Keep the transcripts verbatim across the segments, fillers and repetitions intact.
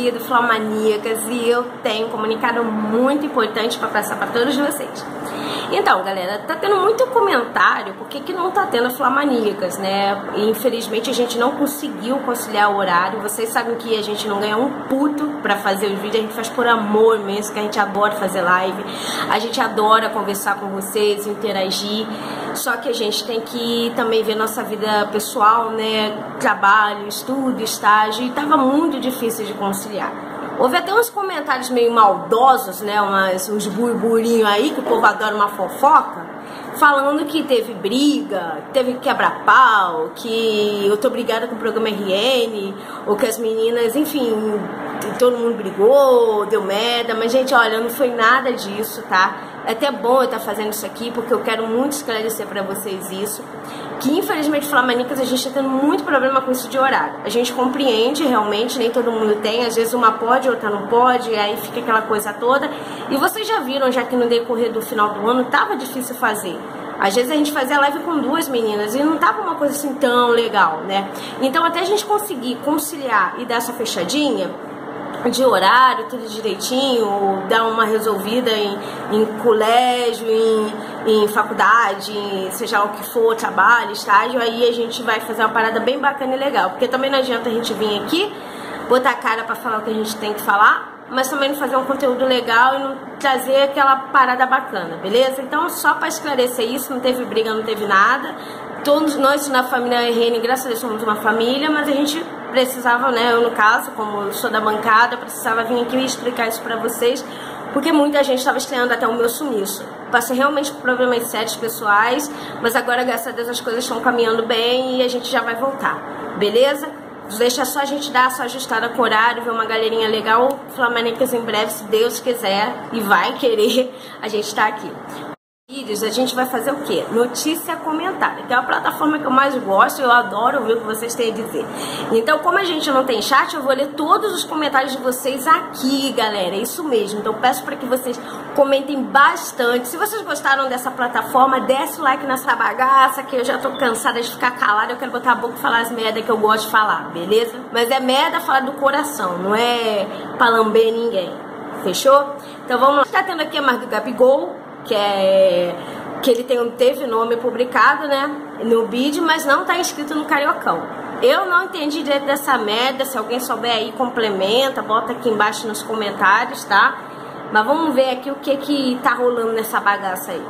torcida Flamaníacas, e eu tenho um comunicado muito importante para passar para todos vocês. Então, galera, tá tendo muito comentário porque que não tá tendo Flamaníacas, né? E, infelizmente a gente não conseguiu conciliar o horário. Vocês sabem que a gente não ganha um puto pra fazer os vídeos, a gente faz por amor mesmo, que a gente adora fazer live, a gente adora conversar com vocês, interagir. Só que a gente tem que também ver nossa vida pessoal, né? Trabalho, estudo, estágio, e tava muito difícil de conciliar. Houve até uns comentários meio maldosos, né, umas, uns burburinhos aí, que o povo adora uma fofoca, falando que teve briga, teve quebra-pau, que eu tô brigada com o programa R N, ou que as meninas, enfim, todo mundo brigou, deu merda, mas, gente, olha, não foi nada disso, tá? É até bom eu estar fazendo isso aqui, porque eu quero muito esclarecer pra vocês isso, que infelizmente Flamaníacas a gente tá tendo muito problema com isso de horário. A gente compreende realmente, nem todo mundo tem, às vezes uma pode, outra não pode, e aí fica aquela coisa toda. E vocês já viram, já que no decorrer do final do ano tava difícil fazer. Às vezes a gente fazia live com duas meninas e não tava uma coisa assim tão legal, né? Então até a gente conseguir conciliar e dar essa fechadinha de horário, tudo direitinho, dar uma resolvida em, em colégio, em, em faculdade, em seja o que for, trabalho, estágio, aí a gente vai fazer uma parada bem bacana e legal, porque também não adianta a gente vir aqui, botar a cara pra falar o que a gente tem que falar, mas também não fazer um conteúdo legal e não trazer aquela parada bacana, beleza? Então, só pra esclarecer isso, não teve briga, não teve nada. Todos nós na família R N, graças a Deus, somos uma família, mas a gente precisava, né, eu no caso, como eu sou da bancada, precisava vir aqui e explicar isso pra vocês, porque muita gente estava estranhando até o meu sumiço. Passei realmente por problemas sérios pessoais, mas agora, graças a Deus, as coisas estão caminhando bem e a gente já vai voltar, beleza? Deixa só a gente dar essa ajustada com o horário, ver uma galerinha legal, Flamaníacas em breve, se Deus quiser, e vai querer, a gente tá aqui. Vídeos, a gente vai fazer o quê? Notícia comentada, que é a plataforma que eu mais gosto, eu adoro ouvir o que vocês têm a dizer. Então, como a gente não tem chat, eu vou ler todos os comentários de vocês aqui, galera, é isso mesmo. Então, peço para que vocês comentem bastante. Se vocês gostaram dessa plataforma, desce o like nessa bagaça, que eu já tô cansada de ficar calada, eu quero botar a boca e falar as merda que eu gosto de falar, beleza? Mas é merda falar do coração, não é pra lamber ninguém, fechou? Então, vamos lá. Tá tendo aqui a mais do Gabigol, que é que ele tem, teve nome publicado, né, no bid, mas não tá inscrito no Cariocão. Eu não entendi direito dessa merda, se alguém souber aí complementa, bota aqui embaixo nos comentários, tá? Mas vamos ver aqui o que que tá rolando nessa bagaça aí.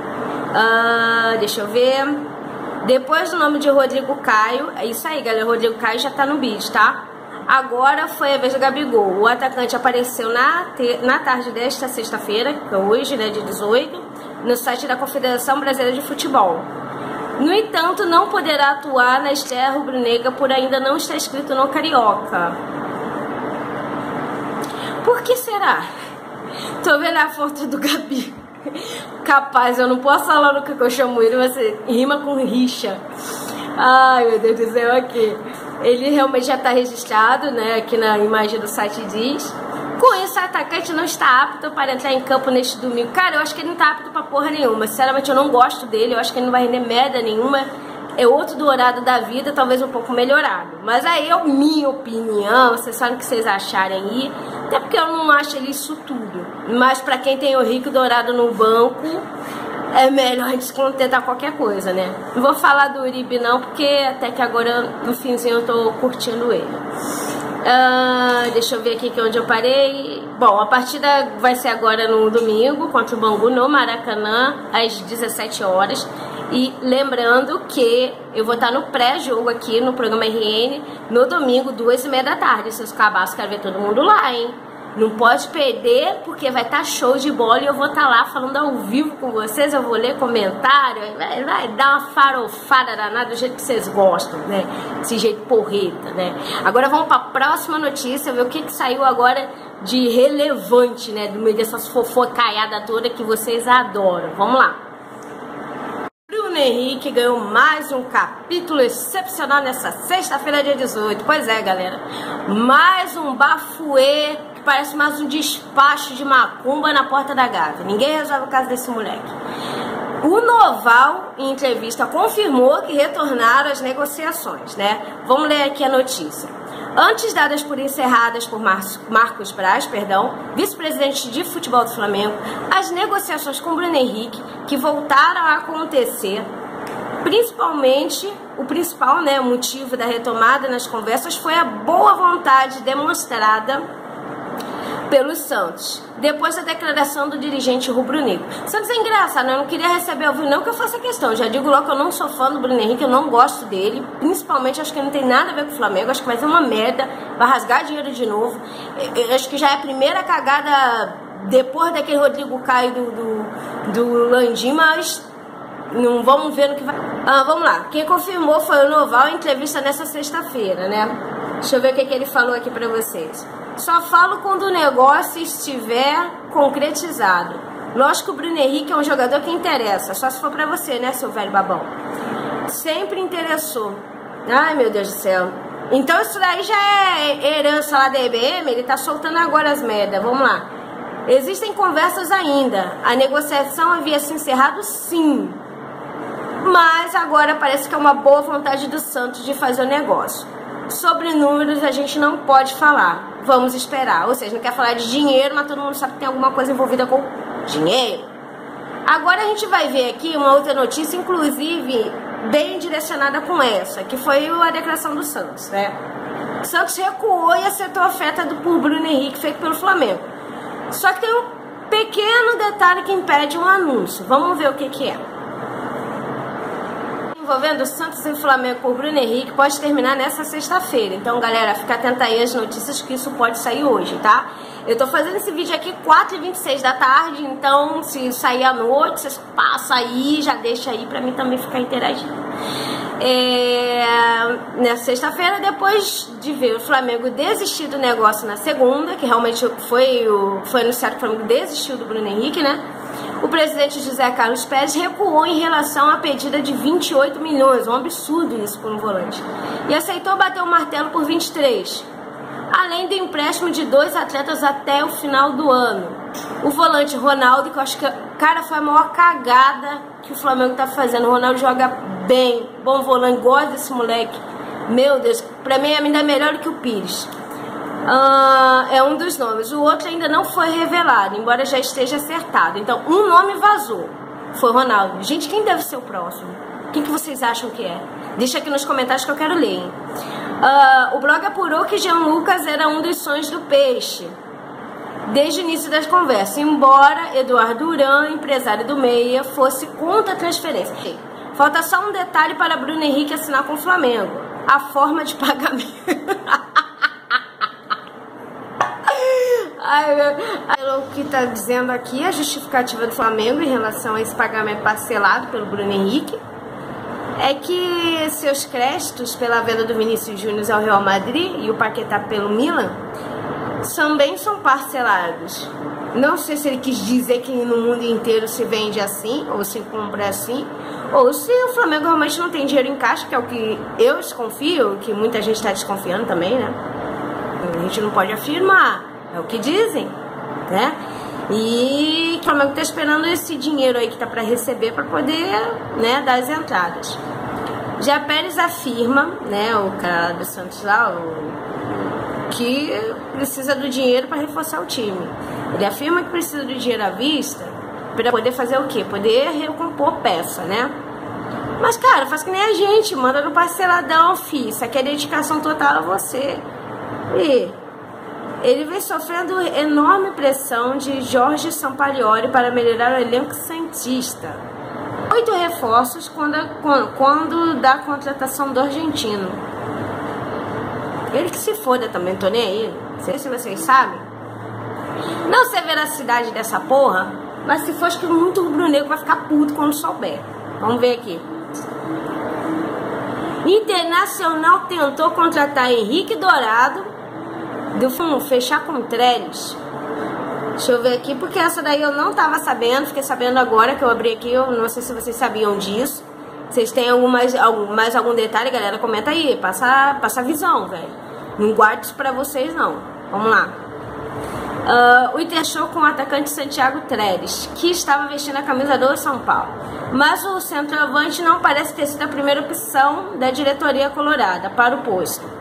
Ah, deixa eu ver. Depois do nome de Rodrigo Caio, é isso aí, galera, Rodrigo Caio já tá no bid, tá? Agora foi a vez do Gabigol. O atacante apareceu na, te na tarde desta sexta-feira, que é hoje, né, de dezoito, no site da Confederação Brasileira de Futebol. No entanto, não poderá atuar na estreia rubro-negra por ainda não estar inscrito no Carioca. Por que será? Tô vendo a foto do Gabi. Capaz, eu não posso falar no que eu chamo ele, mas rima com rixa. Ai, meu Deus do céu, aqui. Ele realmente já está registrado, né? Aqui na imagem do site diz. Com isso, o atacante não está apto para entrar em campo neste domingo. Cara, eu acho que ele não está apto pra porra nenhuma. Sinceramente, eu não gosto dele. Eu acho que ele não vai render merda nenhuma. É outro dourado da vida, talvez um pouco melhorado. Mas aí é minha opinião. Vocês sabem o que vocês acharem aí. Até porque eu não acho ele isso tudo. Mas pra quem tem o Rico Dourado no banco, é melhor a gente se contentar qualquer coisa, né? Não vou falar do Uribe não, porque até que agora no finzinho eu tô curtindo ele. Uh, deixa eu ver aqui que onde eu parei. Bom, a partida vai ser agora no domingo contra o Bangu no Maracanã às dezessete horas. E lembrando que eu vou estar no pré-jogo aqui no programa R N no domingo, duas e meia da tarde. Seus cabaços, quero ver todo mundo lá, hein? Não pode perder, porque vai estar show de bola e eu vou estar lá falando ao vivo com vocês. Eu vou ler comentário, vai, vai dar uma farofada danada do jeito que vocês gostam, né? Desse jeito porreta, né? Agora vamos para a próxima notícia, ver o que, que saiu agora de relevante, né? Do meio dessas fofocaiadas toda que vocês adoram. Vamos lá. Bruno Henrique ganhou mais um capítulo excepcional nessa sexta-feira, dia dezoito. Pois é, galera. Mais um bafuê que parece mais um despacho de macumba na porta da Gávea. Ninguém resolve o caso desse moleque. O Noval, em entrevista, confirmou que retornaram as negociações, né? Vamos ler aqui a notícia. antes dadas por encerradas por Mar Marcos Braz, perdão, vice-presidente de futebol do Flamengo, as negociações com Bruno Henrique, que voltaram a acontecer, principalmente, o principal, né, motivo da retomada nas conversas foi a boa vontade demonstrada pelo Santos, depois da declaração do dirigente rubro-negro. Santos é engraçado, né? Eu não queria receber ao vivo, não que eu faça questão. Já digo logo que eu não sou fã do Bruno Henrique, eu não gosto dele. Principalmente, acho que não tem nada a ver com o Flamengo. Acho que vai ser uma merda, vai rasgar dinheiro de novo. Eu acho que já é a primeira cagada depois daquele Rodrigo Caio do, do, do Landim, mas não vamos ver no que vai. Ah, vamos lá. Quem confirmou foi o Noval em entrevista nessa sexta-feira, né? Deixa eu ver o que, que ele falou aqui pra vocês. Só falo quando o negócio estiver concretizado. Lógico que o Bruno Henrique é um jogador que interessa. Só se for pra você, né, seu velho babão? Sempre interessou. Ai, meu Deus do céu. Então isso daí já é herança lá da E B M. Ele tá soltando agora as merdas. Vamos lá. Existem conversas ainda. A negociação havia se encerrado, sim. Mas agora parece que é uma boa vontade do Santos de fazer o negócio. Sobre números a gente não pode falar. Vamos esperar. Ou seja, não quer falar de dinheiro, mas todo mundo sabe que tem alguma coisa envolvida com dinheiro. Agora a gente vai ver aqui uma outra notícia, inclusive bem direcionada com essa, que foi a declaração do Santos, né? O Santos recuou e aceitou a oferta do por Bruno Henrique feito pelo Flamengo. Só que tem um pequeno detalhe que impede um anúncio. Vamos ver o que que é. Envolvendo Santos e Flamengo por Bruno Henrique pode terminar nessa sexta-feira. Então, galera, fica atenta aí às notícias que isso pode sair hoje, tá? Eu tô fazendo esse vídeo aqui quatro e vinte e seis da tarde, então se sair à noite, vocês passam aí, já deixa aí pra mim também ficar interagindo. É, nessa sexta-feira, depois de ver o Flamengo desistir do negócio na segunda, que realmente foi, o, foi anunciado que o Flamengo desistiu do Bruno Henrique, né? O presidente José Carlos Pérez recuou em relação à pedida de vinte e oito milhões, um absurdo isso por um volante, e aceitou bater o martelo por vinte e três, além do empréstimo de dois atletas até o final do ano. O volante Ronaldo, que eu acho que, cara, foi a maior cagada que o Flamengo tá fazendo. O Ronaldo joga bem, bom volante, gosto desse moleque. Meu Deus, pra mim é ainda melhor do que o Pires. Uh, é um dos nomes. O outro ainda não foi revelado, embora já esteja acertado. Então, um nome vazou. Foi o Ronaldo. Gente, quem deve ser o próximo? Quem que vocês acham que é? Deixa aqui nos comentários que eu quero ler, hein? Uh, o blog apurou que Jean Lucas era um dos sonhos do Peixe desde o início das conversas, embora Eduardo Duran, empresário do Meia, fosse contra a transferência. Falta só um detalhe para Bruno Henrique assinar com o Flamengo: a forma de pagamento. O que está dizendo aqui, a justificativa do Flamengo em relação a esse pagamento parcelado pelo Bruno Henrique é que seus créditos pela venda do Vinícius Júnior ao Real Madrid e o Paquetá pelo Milan também são parcelados. Não sei se ele quis dizer que no mundo inteiro se vende assim, ou se compra assim, ou se o Flamengo realmente não tem dinheiro em caixa, que é o que eu desconfio, que muita gente está desconfiando também, né? A gente não pode afirmar, é o que dizem, né? E o Flamengo está esperando esse dinheiro aí que tá para receber para poder, né, dar as entradas. Já Pérez afirma, né, o cara do Santos lá, o, que precisa do dinheiro para reforçar o time. Ele afirma que precisa do dinheiro à vista para poder fazer o quê? Poder recompor peça, né? Mas, cara, faz que nem a gente, manda no parceladão, fi. Isso aqui é dedicação total a você. E ele vem sofrendo enorme pressão de Jorge Sampaoli para melhorar o elenco santista. Oito reforços quando, quando da contratação do argentino. Ele que se foda também, tô nem aí. Não sei se vocês sabem. Não sei a veracidade dessa porra, mas se for, acho que muito rubro-negro vai ficar puto quando souber. Vamos ver aqui. Internacional tentou contratar Henrique Dourado do fundo, fechar com Trellis. Deixa eu ver aqui, porque essa daí eu não tava sabendo, fiquei sabendo agora que eu abri aqui, eu não sei se vocês sabiam disso. Vocês têm algum mais, algum, mais algum detalhe, galera? Comenta aí, passa, passa a visão, velho. Não guarde isso pra vocês, não. Vamos lá. Uh, o Inter show com o atacante Santiago Trellis, que estava vestindo a camisa do São Paulo. Mas o centroavante não parece ter sido a primeira opção da diretoria colorada para o posto.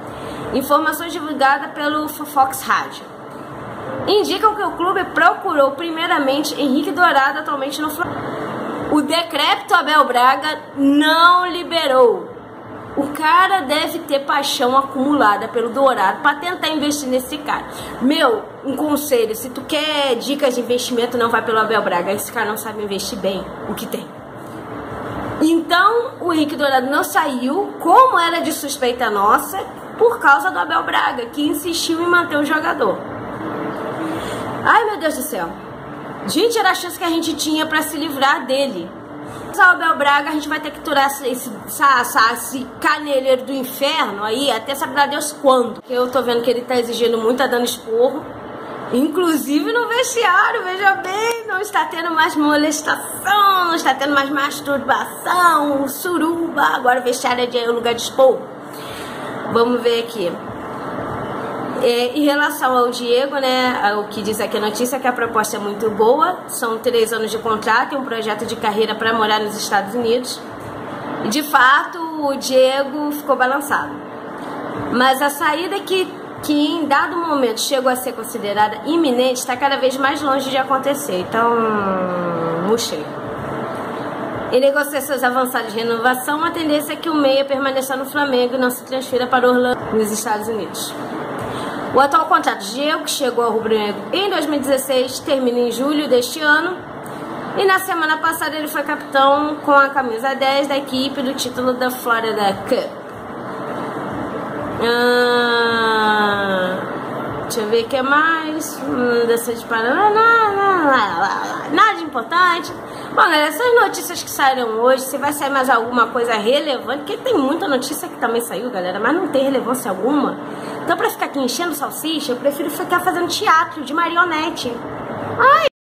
Informações divulgadas pelo Fox Rádio indicam que o clube procurou primeiramente Henrique Dourado, atualmente no Flamengo. O decrépito Abel Braga não liberou. O cara deve ter paixão acumulada pelo Dourado para tentar investir nesse cara. Meu, um conselho, se tu quer dicas de investimento, não vai pelo Abel Braga. Esse cara não sabe investir bem o que tem. Então, o Henrique Dourado não saiu, como era de suspeita nossa, por causa do Abel Braga, que insistiu em manter o jogador. Ai, meu Deus do céu. Gente, era a chance que a gente tinha para se livrar dele. O Abel Braga, a gente vai ter que turar esse, esse, esse, esse caneleiro do inferno aí, até sabe lá Deus quando. Eu tô vendo que ele tá exigindo muito, tá dando esporro. Inclusive no vestiário, veja bem, não está tendo mais molestação, não está tendo mais masturbação, suruba. Agora o vestiário é de lugar de esporro. Vamos ver aqui. É, em relação ao Diego, né, o que diz aqui a notícia é que a proposta é muito boa, são três anos de contrato e um projeto de carreira para morar nos Estados Unidos. E de fato o Diego ficou balançado. Mas a saída que, que em dado momento chegou a ser considerada iminente está cada vez mais longe de acontecer. Então, murchei. Em negociações avançadas de renovação, a tendência é que o meia permaneça no Flamengo e não se transfira para Orlando, nos Estados Unidos. O atual contrato de Diego, que chegou ao rubro-negro em dois mil e dezesseis, termina em julho deste ano. E na semana passada ele foi capitão com a camisa dez da equipe do título da Florida Cup. Ah, deixa eu ver o que mais. Hum, dessa de Paraná. Nada de importante. Bom, galera, essas notícias que saíram hoje, se vai sair mais alguma coisa relevante, porque tem muita notícia que também saiu, galera, mas não tem relevância alguma. Então, pra ficar aqui enchendo salsicha, eu prefiro ficar fazendo teatro de marionete. Ai!